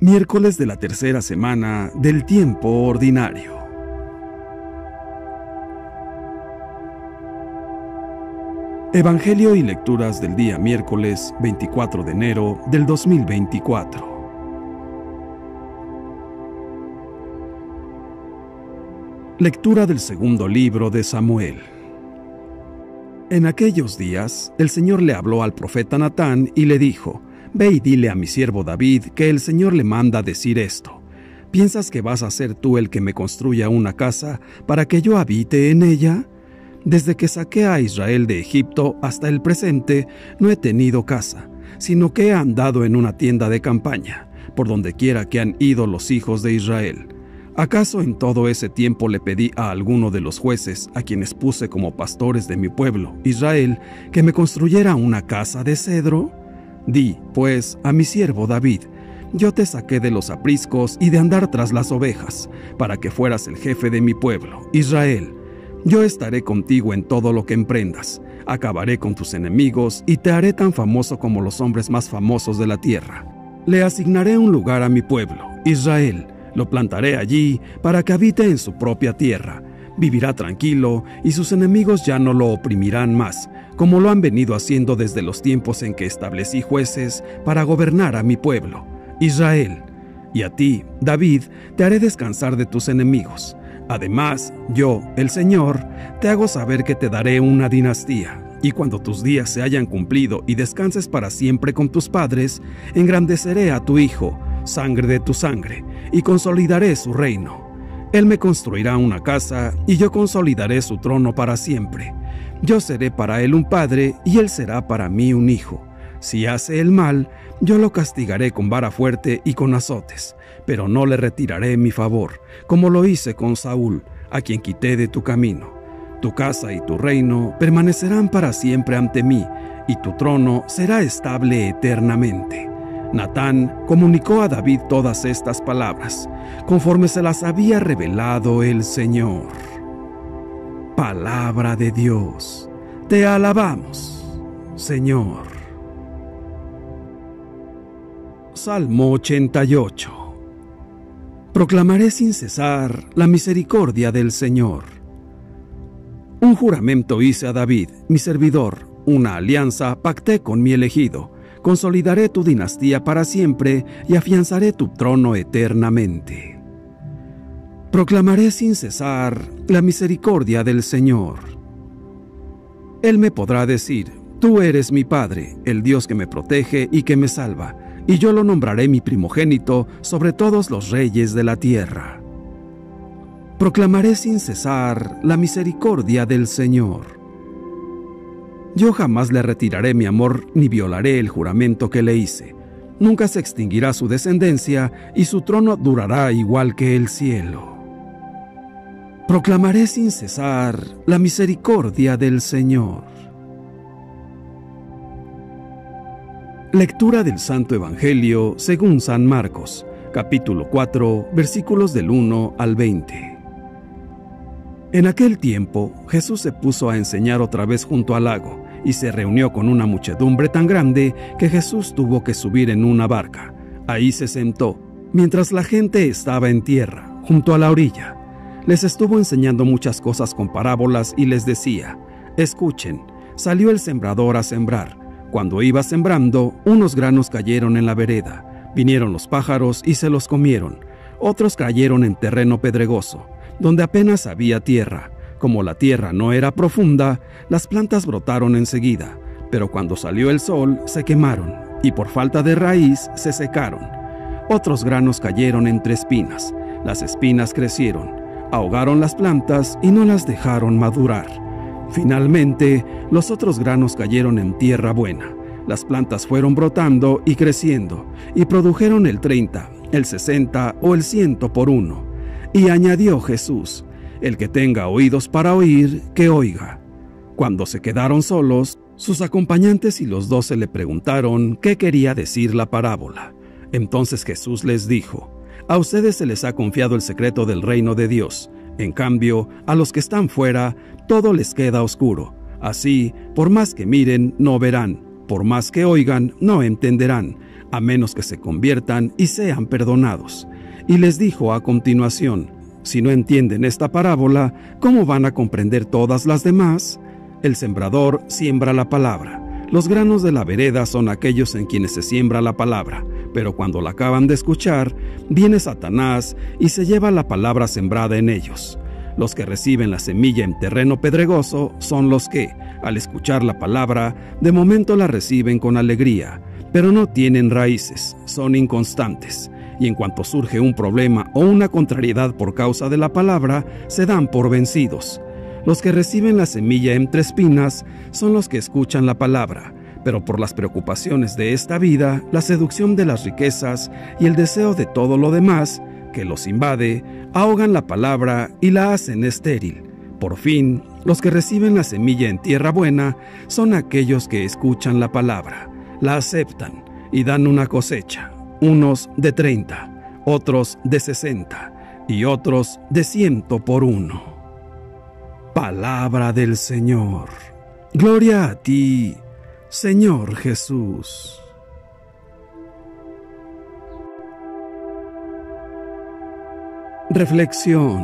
Miércoles de la tercera semana del tiempo ordinario. Evangelio y lecturas del día miércoles 24 de enero del 2024. Lectura del segundo libro de Samuel. En aquellos días, el Señor le habló al profeta Natán y le dijo: «Ve y dile a mi siervo David que el Señor le manda decir esto. ¿Piensas que vas a ser tú el que me construya una casa para que yo habite en ella? Desde que saqué a Israel de Egipto hasta el presente, no he tenido casa, sino que he andado en una tienda de campaña, por donde quiera que han ido los hijos de Israel. ¿Acaso en todo ese tiempo le pedí a alguno de los jueces, a quienes puse como pastores de mi pueblo, Israel, que me construyera una casa de cedro? Di, pues, a mi siervo David: yo te saqué de los apriscos y de andar tras las ovejas, para que fueras el jefe de mi pueblo, Israel. Yo estaré contigo en todo lo que emprendas, acabaré con tus enemigos y te haré tan famoso como los hombres más famosos de la tierra. Le asignaré un lugar a mi pueblo, Israel, lo plantaré allí para que habite en su propia tierra. Vivirá tranquilo y sus enemigos ya no lo oprimirán más, como lo han venido haciendo desde los tiempos en que establecí jueces para gobernar a mi pueblo, Israel. Y a ti, David, te haré descansar de tus enemigos. Además, yo, el Señor, te hago saber que te daré una dinastía, y cuando tus días se hayan cumplido y descanses para siempre con tus padres, engrandeceré a tu hijo, sangre de tu sangre, y consolidaré su reino. Él me construirá una casa, y yo consolidaré su trono para siempre. Yo seré para él un padre, y él será para mí un hijo. Si hace el mal, yo lo castigaré con vara fuerte y con azotes, pero no le retiraré mi favor, como lo hice con Saúl, a quien quité de tu camino. Tu casa y tu reino permanecerán para siempre ante mí, y tu trono será estable eternamente». Natán comunicó a David todas estas palabras, conforme se las había revelado el Señor. Palabra de Dios. Te alabamos, Señor. Salmo 88. Proclamaré sin cesar la misericordia del Señor. Un juramento hice a David, mi servidor, una alianza pacté con mi elegido. Consolidaré tu dinastía para siempre y afianzaré tu trono eternamente. Proclamaré sin cesar la misericordia del Señor. Él me podrá decir: tú eres mi Padre, el Dios que me protege y que me salva, y yo lo nombraré mi primogénito sobre todos los reyes de la tierra. Proclamaré sin cesar la misericordia del Señor. Yo jamás le retiraré mi amor ni violaré el juramento que le hice. Nunca se extinguirá su descendencia y su trono durará igual que el cielo. Proclamaré sin cesar la misericordia del Señor. Lectura del Santo Evangelio según San Marcos, capítulo 4, versículos del 1 al 20. En aquel tiempo, Jesús se puso a enseñar otra vez junto al lago, y se reunió con una muchedumbre tan grande que Jesús tuvo que subir en una barca. Ahí se sentó, mientras la gente estaba en tierra, junto a la orilla. Les estuvo enseñando muchas cosas con parábolas y les decía: «Escuchen, salió el sembrador a sembrar. Cuando iba sembrando, unos granos cayeron en la vereda. Vinieron los pájaros y se los comieron. Otros cayeron en terreno pedregoso, donde apenas había tierra. Como la tierra no era profunda, las plantas brotaron enseguida, pero cuando salió el sol se quemaron, y por falta de raíz se secaron. Otros granos cayeron entre espinas. Las espinas crecieron, ahogaron las plantas y no las dejaron madurar. Finalmente, los otros granos cayeron en tierra buena. Las plantas fueron brotando y creciendo, y produjeron el 30, el 60 o el 100 por uno. Y añadió Jesús: «El que tenga oídos para oír, que oiga». Cuando se quedaron solos, sus acompañantes y los 12 le preguntaron qué quería decir la parábola. Entonces Jesús les dijo: «A ustedes se les ha confiado el secreto del reino de Dios. En cambio, a los que están fuera, todo les queda oscuro. Así, por más que miren, no verán. Por más que oigan, no entenderán. a menos que se conviertan y sean perdonados. Y les dijo a continuación: si no entienden esta parábola, ¿cómo van a comprender todas las demás? El sembrador siembra la palabra. Los granos de la vereda son aquellos en quienes se siembra la palabra, pero cuando la acaban de escuchar, viene Satanás y se lleva la palabra sembrada en ellos. Los que reciben la semilla en terreno pedregoso son los que, al escuchar la palabra, de momento la reciben con alegría, pero no tienen raíces, son inconstantes, y en cuanto surge un problema o una contrariedad por causa de la palabra, se dan por vencidos. Los que reciben la semilla entre espinas son los que escuchan la palabra, pero por las preocupaciones de esta vida, la seducción de las riquezas y el deseo de todo lo demás que los invade, ahogan la palabra y la hacen estéril. Por fin, los que reciben la semilla en tierra buena son aquellos que escuchan la palabra, la aceptan y dan una cosecha, unos de 30, otros de 60 y otros de 100 por uno. Palabra del Señor. Gloria a ti, Señor Jesús. Reflexión.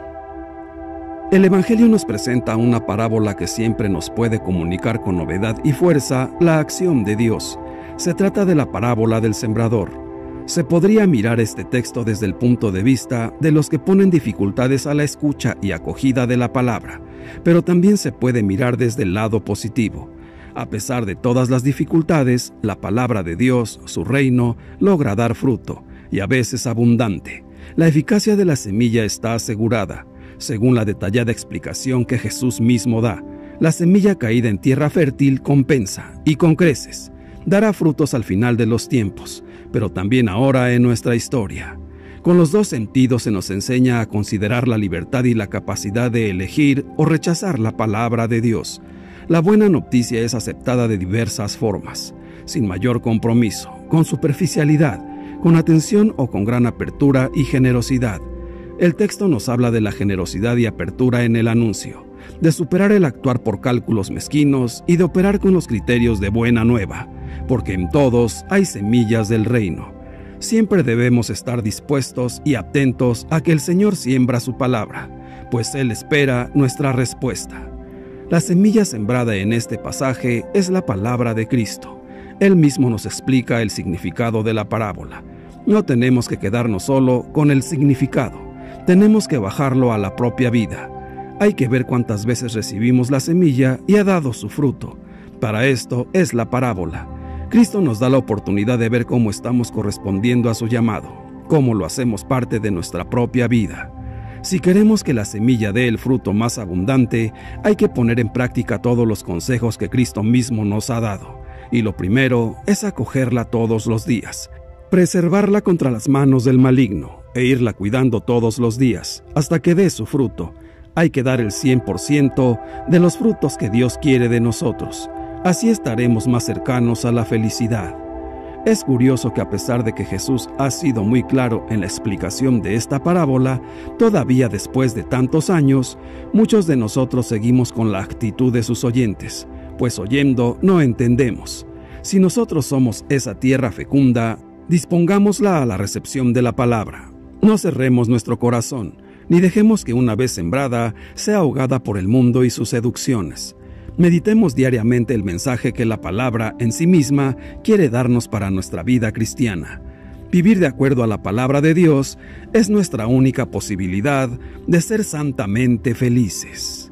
El Evangelio nos presenta una parábola que siempre nos puede comunicar con novedad y fuerza la acción de Dios. Se trata de la parábola del sembrador. Se podría mirar este texto desde el punto de vista de los que ponen dificultades a la escucha y acogida de la palabra, pero también se puede mirar desde el lado positivo. A pesar de todas las dificultades, la palabra de Dios, su reino, logra dar fruto, y a veces abundante. La eficacia de la semilla está asegurada, según la detallada explicación que Jesús mismo da. La semilla caída en tierra fértil compensa, y con creces. Dará frutos al final de los tiempos, pero también ahora en nuestra historia. Con los dos sentidos se nos enseña a considerar la libertad y la capacidad de elegir o rechazar la palabra de Dios. La buena noticia es aceptada de diversas formas, sin mayor compromiso, con superficialidad, con atención o con gran apertura y generosidad. El texto nos habla de la generosidad y apertura en el anuncio, de superar el actuar por cálculos mezquinos y de operar con los criterios de buena nueva, porque en todos hay semillas del reino. Siempre debemos estar dispuestos y atentos a que el Señor siembra su palabra, pues Él espera nuestra respuesta. La semilla sembrada en este pasaje es la palabra de Cristo. Él mismo nos explica el significado de la parábola. No tenemos que quedarnos solo con el significado, tenemos que bajarlo a la propia vida. Hay que ver cuántas veces recibimos la semilla y ha dado su fruto. Para esto es la parábola. Cristo nos da la oportunidad de ver cómo estamos correspondiendo a su llamado, cómo lo hacemos parte de nuestra propia vida. Si queremos que la semilla dé el fruto más abundante, hay que poner en práctica todos los consejos que Cristo mismo nos ha dado. Y lo primero es acogerla todos los días, preservarla contra las manos del maligno e irla cuidando todos los días, hasta que dé su fruto. Hay que dar el 100% de los frutos que Dios quiere de nosotros. Así estaremos más cercanos a la felicidad. Es curioso que a pesar de que Jesús ha sido muy claro en la explicación de esta parábola, todavía después de tantos años, muchos de nosotros seguimos con la actitud de sus oyentes, pues oyendo no entendemos. Si nosotros somos esa tierra fecunda, dispongámosla a la recepción de la palabra. No cerremos nuestro corazón, ni dejemos que una vez sembrada sea ahogada por el mundo y sus seducciones. Meditemos diariamente el mensaje que la palabra en sí misma quiere darnos para nuestra vida cristiana. Vivir de acuerdo a la palabra de Dios es nuestra única posibilidad de ser santamente felices.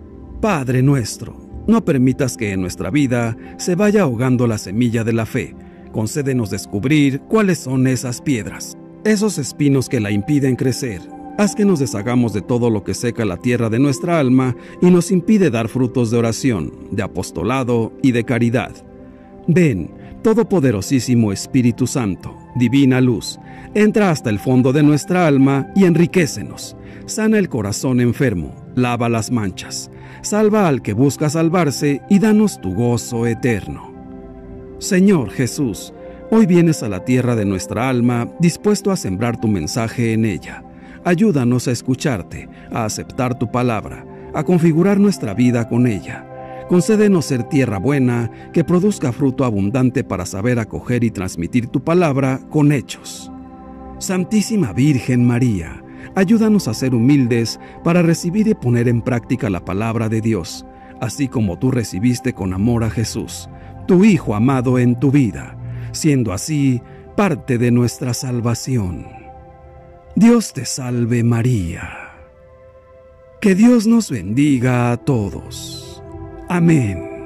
Padre nuestro, no permitas que en nuestra vida se vaya ahogando la semilla de la fe. Concédenos descubrir cuáles son esas piedras, esos espinos que la impiden crecer. Haz que nos deshagamos de todo lo que seca la tierra de nuestra alma y nos impide dar frutos de oración, de apostolado y de caridad. Ven, Todopoderosísimo Espíritu Santo, divina luz, entra hasta el fondo de nuestra alma y enriquécenos. Sana el corazón enfermo, lava las manchas, salva al que busca salvarse y danos tu gozo eterno. Señor Jesús, hoy vienes a la tierra de nuestra alma dispuesto a sembrar tu mensaje en ella. Ayúdanos a escucharte, a aceptar tu palabra, a configurar nuestra vida con ella. Concédenos ser tierra buena, que produzca fruto abundante para saber acoger y transmitir tu palabra con hechos. Santísima Virgen María, ayúdanos a ser humildes para recibir y poner en práctica la palabra de Dios, así como tú recibiste con amor a Jesús, tu Hijo amado en tu vida, siendo así parte de nuestra salvación. Dios te salve María. Que Dios nos bendiga a todos. Amén.